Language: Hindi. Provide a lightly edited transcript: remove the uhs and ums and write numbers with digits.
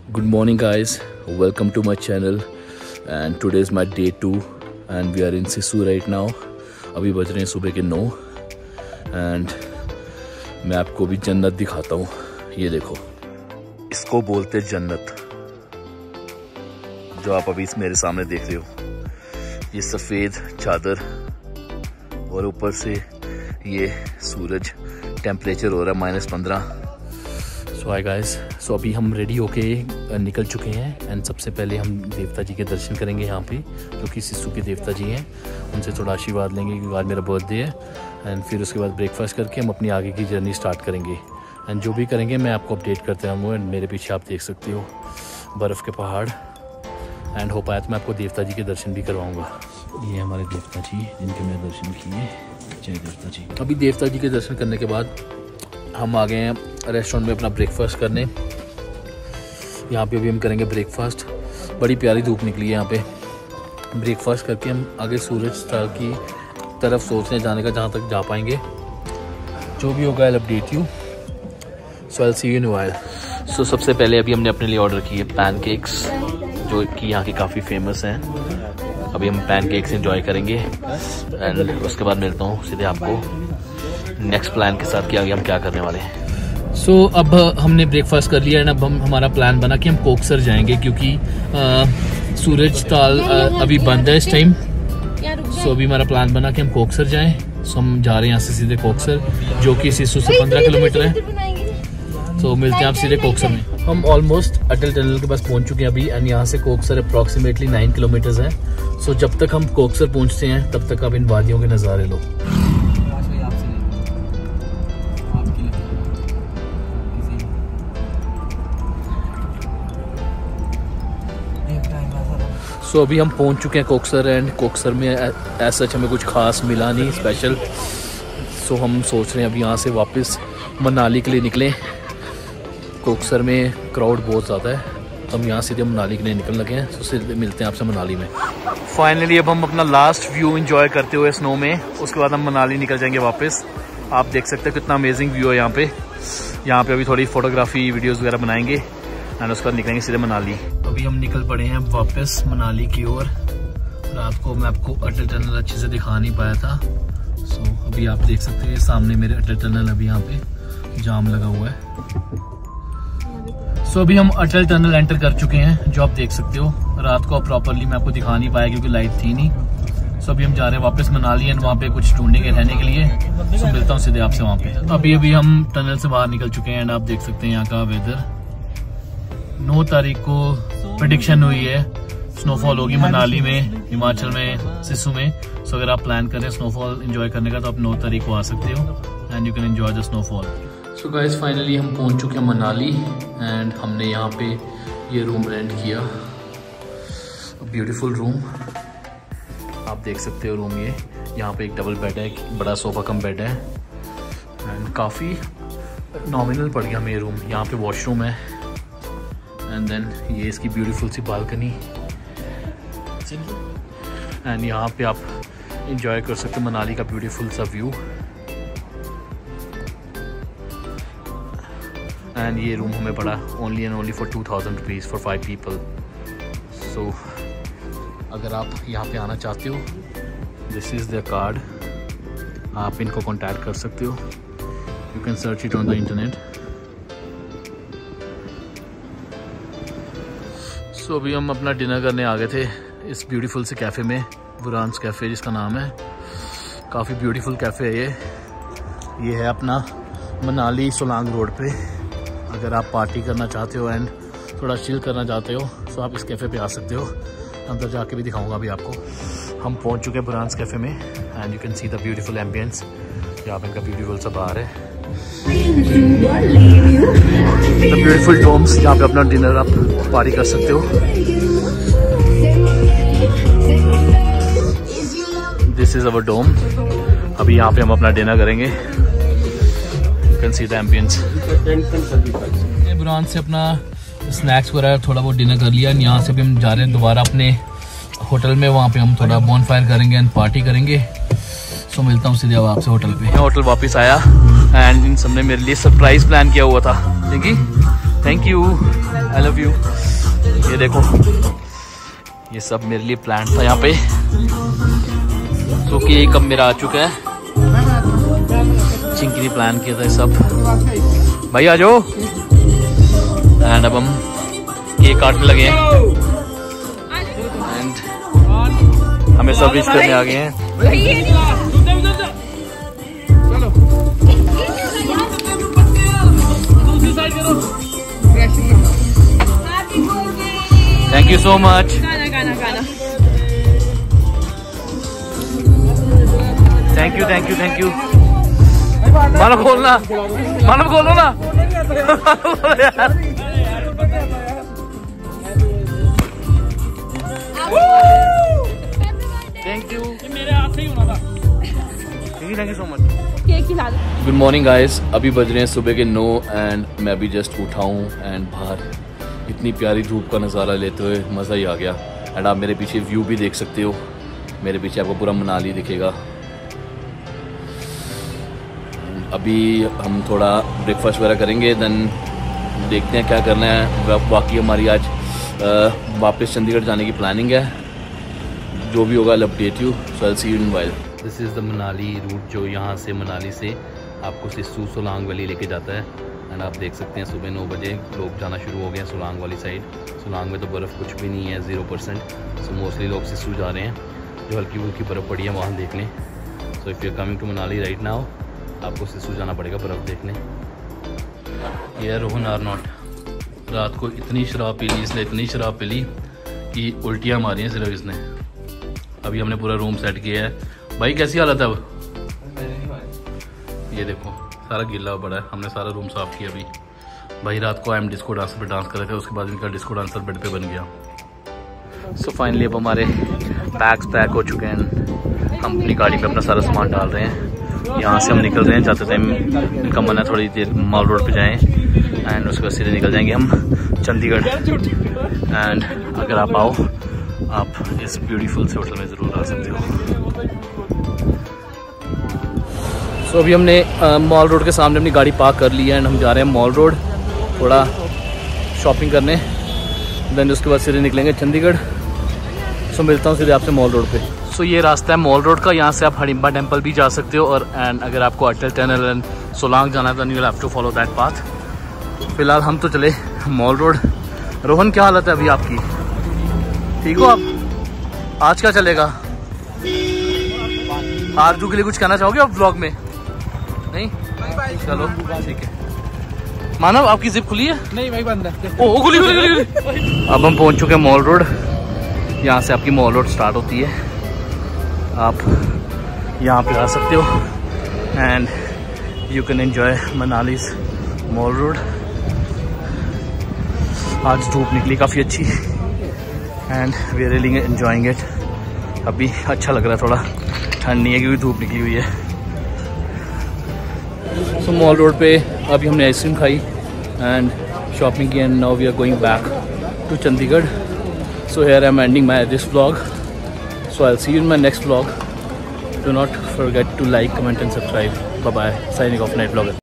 Good morning guys, welcome to my channel and today is my day 2 and we are in Sisu right now. अभी बज रहे हैं सुबह के 9 and मैं आपको भी जन्नत दिखाता हूँ। ये देखो, इसको बोलते जन्नत, जो आप अभी मेरे सामने देख रहे हो। ये सफ़ेद चादर और ऊपर से ये सूरज, टेम्परेचर हो रहा है -15। सो हाय गाइस, सो अभी हम रेडी होके निकल चुके हैं एंड सबसे पहले हम देवता जी के दर्शन करेंगे यहाँ पे, जो कि सिसु के देवता जी हैं। उनसे थोड़ा आशीर्वाद लेंगे क्योंकि आज मेरा बर्थडे है एंड फिर उसके बाद ब्रेकफास्ट करके हम अपनी आगे की जर्नी स्टार्ट करेंगे एंड जो भी करेंगे मैं आपको अपडेट करते रहूँगा। मेरे पीछे आप देख सकते हो बर्फ़ के पहाड़ एंड हो पाया तो मैं आपको देवता जी के दर्शन भी करवाऊँगा। ये हमारे देवता जी जिनके मैंने दर्शन किए, जय देवता जी। अभी देवता जी के दर्शन करने के बाद हम आ गए हैं रेस्टोरेंट में अपना ब्रेकफास्ट करने। यहाँ पे अभी हम करेंगे ब्रेकफास्ट। बड़ी प्यारी धूप निकली है यहाँ पे। ब्रेकफास्ट करके हम आगे सूरज स्टार की तरफ सोचने जाने का, जहाँ तक जा पाएंगे। जो भी होगा I update you, so I see you in while. So सबसे पहले अभी हमने अपने लिए ऑर्डर किए पैनकेक्स, जो कि यहाँ की काफ़ी फेमस हैं। अभी हम पैनकेक्स एंजॉय करेंगे एंड उसके बाद मिलता हूँ सीधे आपको नेक्स्ट प्लान के साथ कि आगे हम क्या करने वाले हैं। सो अब हमने ब्रेकफास्ट कर लिया है, अब हमारा प्लान बना कि हम कोकसर जाएंगे क्योंकि सूरज ताल अभी बंद है इस टाइम। सो अभी हमारा प्लान बना कि हम कोकसर जाएं। सो हम जा रहे हैं यहाँ से सीधे कोकसर, जो कि सिसु से 15 किलोमीटर है। तो मिलते हैं आप सीधे कोकसर में। हम ऑलमोस्ट अटल टनल के पास पहुँच चुके हैं अभी एंड यहाँ से कोकसर अप्रॉक्सीमेटली 9 किलोमीटर्स है। सो जब तक हम कोकसर पहुँचते हैं तब तक आप इन वादियों के नज़ारे लो। सो अभी हम पहुंच चुके हैं कोकसर एंड कोकसर में ऐसा हमें कुछ खास मिला नहीं स्पेशल। सो हम सोच रहे हैं अभी यहाँ से वापस मनाली के लिए निकलें। कोकसर में क्राउड बहुत ज़्यादा है, तो हम यहाँ सीधे मनाली के लिए निकल लगे हैं। तो सीधे मिलते हैं आपसे मनाली में। फाइनली अब हम अपना लास्ट व्यू एंजॉय करते हुए स्नो में, उसके बाद हम मनाली निकल जाएंगे वापस। आप देख सकते हैं कितना अमेजिंग व्यू है यहाँ पे। यहाँ पे अभी थोड़ी फोटोग्राफी वीडियोज़ वगैरह बनाएंगे एंड उसके बाद निकलेंगे सीधे मनाली। अभी हम निकल पड़े हैं वापस मनाली की ओर। रात को मैं आपको अटल टनल अच्छे से दिखा नहीं पाया था। सो अभी आप देख सकते हैं सामने मेरे अटल टनल, अभी यहाँ पे जाम लगा हुआ है। सो अभी हम अटल टनल एंटर कर चुके हैं, जो आप देख सकते हो। रात को प्रॉपरली मैं आपको दिखा नहीं पाया क्योंकि लाइट थी नहीं। सो अभी हम जा रहे हैं वापस मनाली एंड वहाँ पे कुछ ढूंढेंगे रहने के लिए। सो मिलता हूँ सीधे आपसे वहाँ पे। अभी हम टनल से बाहर निकल चुके हैं एंड आप देख सकते हैं यहाँ का वेदर। 9 तारीख को प्रेडिक्शन हुई है स्नोफॉल होगी मनाली में, हिमाचल में, सिसु में। सो अगर आप प्लान करें स्नोफॉल एंजॉय करने का तो आप 9 तारीख को आ सकते हो and you can enjoy the snowfall. So guys finally हम पहुंच चुके हैं मनाली एंड हमने यहाँ पे ये रूम रेंट किया। ब्यूटीफुल रूम, आप देख सकते हो रूम। ये यहाँ पे एक डबल बेड है, एक बड़ा सोफा कम बेड है एंड काफ़ी नॉमिनल पड़ गया हमें ये रूम। यहाँ पे वॉशरूम है एंड देन ये इसकी ब्यूटीफुल सी बालकनी एंड यहाँ पे आप इंजॉय कर सकते हो मनाली का ब्यूटीफुल सा व्यू। एंड ये रूम हमें पड़ा only and only for 2000 rupees for 5 people. So अगर आप यहाँ पे आना चाहते हो, दिस इज़ द कार्ड, आप इनको कॉन्टैक्ट कर सकते हो। You can search it on the internet. So अभी हम अपना डिनर करने आ गए थे इस ब्यूटीफुल से कैफ़े में, बुरांस कैफ़े जिसका नाम है। काफ़ी ब्यूटीफुल कैफ़े है ये है अपना मनाली सोलांग रोड पे। अगर आप पार्टी करना चाहते हो एंड थोड़ा चिल करना चाहते हो तो आप इस कैफ़े पे आ सकते हो। अंदर जाके भी दिखाऊंगा अभी आपको। हम पहुंच चुके हैं बुरांस कैफ़े में and you can see the beautiful ambience. यहाँ पे इनका ब्यूटीफुल सा बार है, द ब्यूटीफुल डोम्स, जहाँ पे अपना डिनर आप पार्टी कर सकते हो। This is our dome. अभी यहाँ पे हम अपना डिनर करेंगे। You can see the ambience. बुरान से अपना स्नैक्स वगैरह थोड़ा बहुत डिनर कर लिया। यहाँ से भी हम जा रहे हैं दोबारा अपने होटल में, वहाँ पे हम थोड़ा बॉनफायर करेंगे एंड पार्टी करेंगे। सो मिलता हूँ सीधे अब आपसे होटल पे। होटल वापस आया एंड इन सबने मेरे लिए सरप्राइज प्लान किया हुआ था। Thank you, I love you. ये देखो, ये सब मेरे लिए प्लांट था यहाँ पे, जो कि एक अब मेरा आ चुका है। चिंकरी प्लान किया था ये सब। भाई आ जाओ। एंड अब हम केक काटने लगे हैं एंड हमें सर्विस करने आ गए हैं। Thank you so much. Thank you thank you thank you. Manav खोलना, मानव खोलो ना। थैंक यू, मेरे हाथ से ही होना था। Thank you so much. Good morning guys, अभी बज रहे हैं सुबह के 9 एंड मैं अभी जस्ट उठा हूँ एंड बाहर इतनी प्यारी धूप का नज़ारा लेते हुए मज़ा ही आ गया। एंड आप मेरे पीछे व्यू भी देख सकते हो, मेरे पीछे आपको पूरा मनाली दिखेगा। अभी हम थोड़ा ब्रेकफास्ट वगैरह करेंगे, देन देखते हैं क्या करना है। बाकी हमारी आज वापस चंडीगढ़ जाने की प्लानिंग है। जो भी होगा I update you, so I see you in while. This is the Manali route, जो यहाँ से मनाली से आपको सिस्सू सोलांग वैली लेके जाता है। एंड आप देख सकते हैं सुबह 9 बजे लोग जाना शुरू हो गए हैं सोलांग वाली साइड। सोलांग में तो बर्फ़ कुछ भी नहीं है, 0%। सो मोस्टली लोग सिस्सू जा रहे हैं, जो हल्की फुल्की बर्फ़ पड़ी है वहाँ देखने। So if you are coming to Manali right now, आपको सिस्सू जाना पड़ेगा बर्फ़ देखने। ये रोहन आर नॉट, रात को इतनी शराब पी ली इसने, इतनी शराब पी ली कि उल्टियाँ मारी हैं सिर्फ इसने। अभी हमने पूरा रूम सेट किया है। भाई कैसी हालत है अब? ये देखो सारा गीला पड़ा है, हमने सारा रूम साफ किया। अभी भाई रात को हम डिस्को डांस पे डांस कर रहे थे, उसके बाद इनका डिस्को डांसर बेड पे बन गया। सो फाइनली अब हमारे बैग्स पैक हो चुके हैं, हम अपनी गाड़ी में अपना सारा सामान डाल रहे हैं। यहाँ से हम निकल रहे हैं, जाते टाइम इनका मन है थोड़ी देर मॉल रोड पे जाएं एंड उसके बाद सीधे निकल जाएंगे हम चंडीगढ़। एंड अगर आप आओ, आप इस ब्यूटीफुल से होटल में ज़रूर आ सकते हो। तो अभी हमने मॉल रोड के सामने अपनी गाड़ी पार्क कर ली है एंड हम जा रहे हैं मॉल रोड थोड़ा शॉपिंग करने, देन उसके बाद सीधे निकलेंगे चंडीगढ़। सो मिलता हूँ सीधे आपसे मॉल रोड पे। सो ये रास्ता है मॉल रोड का, यहाँ से आप हडिम्बा टेम्पल भी जा सकते हो। और एंड अगर आपको अटल टनल एंड सोलांग जाना है तो you have to follow that path. फिलहाल हम तो चले मॉल रोड। रोहन क्या हालत है अभी आपकी? ठीक हो आप? आज क्या चलेगा? आरजू के लिए कुछ कहना चाहोगे आप ब्लॉग में? नहीं? चलो ठीक है। मानव आपकी जिप खुली है? नहीं भाई बंद है। ओ खुली खुली खुली। अब हम पहुंच चुके हैं मॉल रोड। यहाँ से आपकी मॉल रोड स्टार्ट होती है, आप यहाँ पे आ सकते हो and you can enjoy Manali's mall road. आज धूप निकली काफ़ी अच्छी and we are really enjoying it. अभी अच्छा लग रहा है, थोड़ा ठंड नहीं है क्योंकि धूप निकली हुई है। सो मॉल रोड पे अभी हमने आइसक्रीम खाई एंड शॉपिंग की and now we are going back to Chandigarh. So here I am ending my this vlog. So I will see you in my next vlog. Do not forget to like, comment and subscribe. Bye bye, signing off night vlogger.